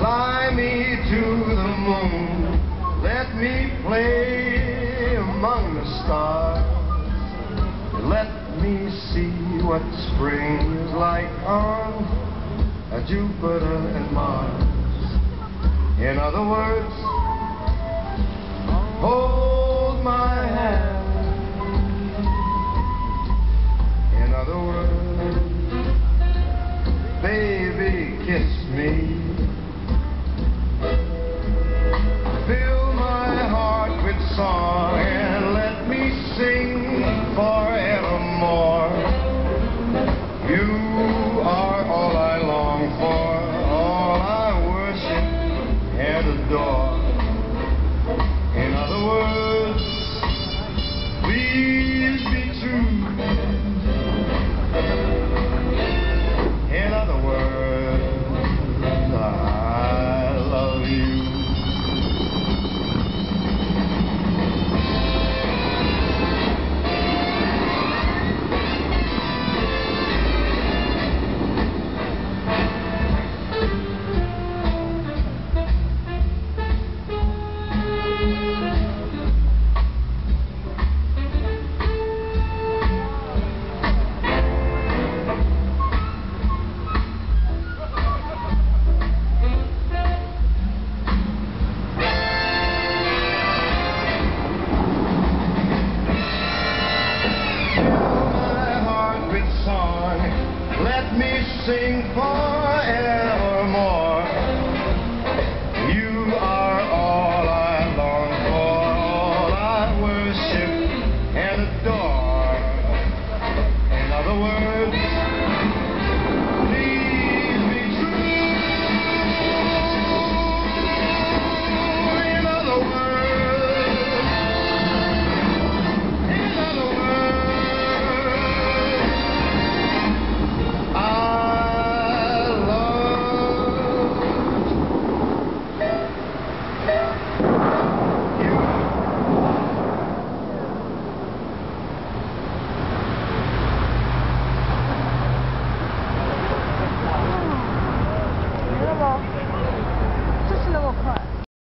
Fly me to the moon, let me play among the stars. Let me see what spring is like on Jupiter and Mars. In other words, hold my hand. In other words, baby, kiss me. Fill my heart with song and let me sing forevermore. You are all I long for, all I worship and adore. In other words, please be true. In other words, I love you. Let me sing forever.